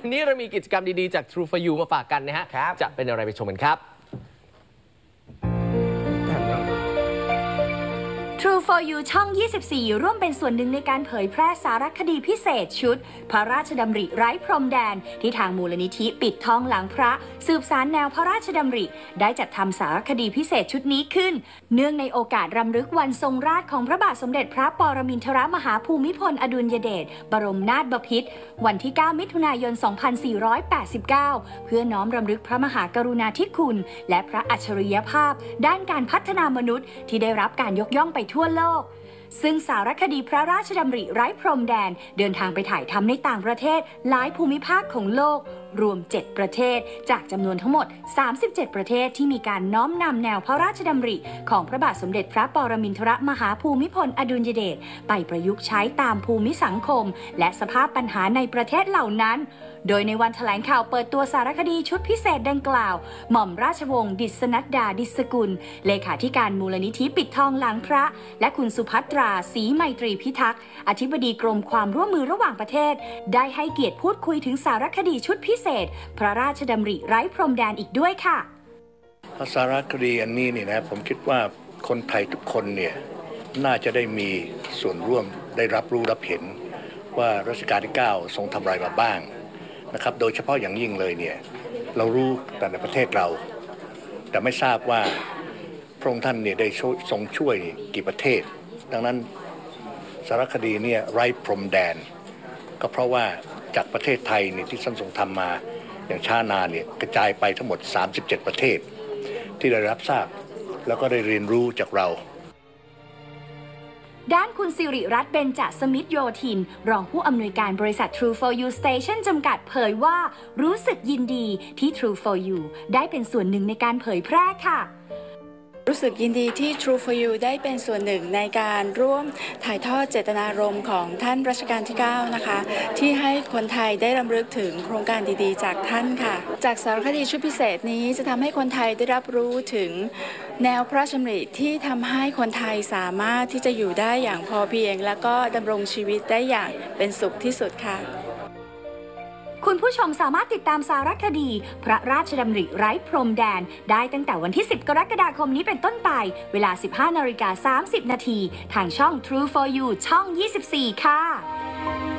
วันนี้เรามีกิจกรรมดีๆจาก True for You มาฝากกันนะฮะจะเป็นอะไรไปชมกันครับ True for You ช่อง 24 ร่วมเป็นส่วนหนึ่งในการเผยแพร่สารคดีพิเศษชุดพระราชดำริไร้พรมแดนที่ทางมูลนิธิปิดทองหลังพระสืบสารแนวพระราชดำริได้จัดทำสารคดีพิเศษชุดนี้ขึ้นเนื่องในโอกาสรำลึกวันทรงราชของพระบาทสมเด็จพระปรมินทรมหาภูมิพลอดุลยเดชบรมนาถบพิตรวันที่ 9 มิถุนายน 2489 เพื่อน้อมรำลึกพระมหากรุณาธิคุณและพระอัจฉริยภาพด้านการพัฒนามนุษย์ที่ได้รับการยกย่องไปทั่วโลกซึ่งสารคดีพระราชดำริไร้พรมแดนเดินทางไปถ่ายทำในต่างประเทศหลายภูมิภาคของโลกรวม 7 ประเทศจากจำนวนทั้งหมด 37 ประเทศที่มีการน้อมนำแนวพระราชดำริของพระบาทสมเด็จพระปรมินทรมหาภูมิพลอดุลยเดชไปประยุกต์ใช้ตามภูมิสังคมและสภาพปัญหาในประเทศเหล่านั้นโดยในวันแถลงข่าวเปิดตัวสารคดีชุดพิเศษดังกล่าวหม่อมราชวงศ์ดิษนัดดาดิษกุลเลขาธิการมูลนิธิปิดทองหลังพระและคุณสุภัตราศรีไมตรีพิทักษ์อธิบดีกรมความร่วมมือระหว่างประเทศได้ให้เกียรติพูดคุยถึงสารคดีชุดพิเศษพระราชดำริไร้พรมแดนอีกด้วยค่ะสารคดีอันนี้เนี่ยนะผมคิดว่าคนไทยทุกคนเนี่ยน่าจะได้มีส่วนร่วมได้รับรู้รับเห็นว่ารัชกาลที่ 9 ทรงทำอะไรมาบ้างนะครับโดยเฉพาะอย่างยิ่งเลยเนี่ยเรารู้แต่ในประเทศเราแต่ไม่ทราบว่าพระองค์ท่านเนี่ยได้ทรงช่วยกี่ประเทศดังนั้นสารคดีเนี่ยไร้พรมแดนก็เพราะว่าจากประเทศไทยเนี่ยที่ท่านทรงทำมาอย่างช้านานเนี่ยกระจายไปทั้งหมด37ประเทศที่ได้รับทราบแล้วก็ได้เรียนรู้จากเราด้านคุณสิริรัตน์เบญจสมิทธโยธินรองผู้อำนวยการบริษัท True for You Station จำกัดเผยว่ารู้สึกยินดีที่ True for You ได้เป็นส่วนหนึ่งในการเผยแพร่ค่ะรู้สึกยินดีที่ True for You ได้เป็นส่วนหนึ่งในการร่วมถ่ายทอดเจตนารมณ์ของท่านรัชกาลที่ 9 นะคะที่ให้คนไทยได้รำลึกถึงโครงการดีๆจากท่านค่ะจากสารคดีชุดพิเศษนี้จะทำให้คนไทยได้รับรู้ถึงแนวพระราชดำริที่ทำให้คนไทยสามารถที่จะอยู่ได้อย่างพอเพียงและก็ดำรงชีวิตได้อย่างเป็นสุขที่สุดค่ะคุณผู้ชมสามารถติดตามสารคดีพระราชดำริไร้พรมแดนได้ตั้งแต่วันที่ 10 กรกฎาคมนี้เป็นต้นไปเวลา 15:30 น.ทางช่อง True for You ช่อง 24 ค่ะ